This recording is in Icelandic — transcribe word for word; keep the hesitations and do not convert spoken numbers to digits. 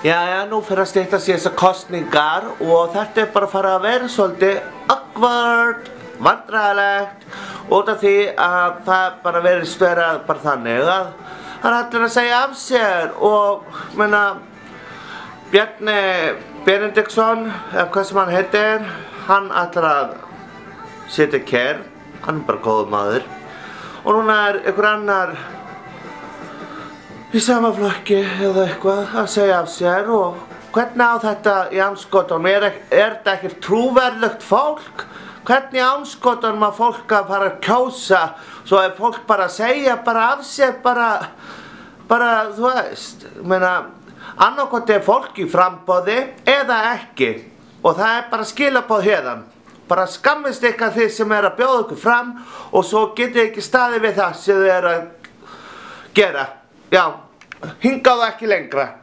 Jæja, nú fyrir að stytta sig þessar kosningar og þetta er bara að fara að vera svolítið awkward, vandræðalegt út af því að það bara verið stöðrað bara þannig að hann ætlar að segja af sér og, menna, Bjarni Benediktsson, eða hvað sem hann heitir, hann ætlar að setja kjær, hann er bara góður maður og núna er einhver annar í sama flokki eða eitthvað að segja af sér og hvernig á þetta í andskotanum? Er, er þetta ekkert trúverðugt fólk? Hvernig í andskotanum að fólk að fara að kjósa svo er fólk bara að segja bara af sér bara, bara þú veist, meina, annarkot er fólk í framboði eða ekki og það er bara skilaboð hérðan. Bara skammist ykkar þið sem er að bjóða ykkur fram og svo getið ekki staðið við það sem þið er að gera. Já, hingað ekki lengra.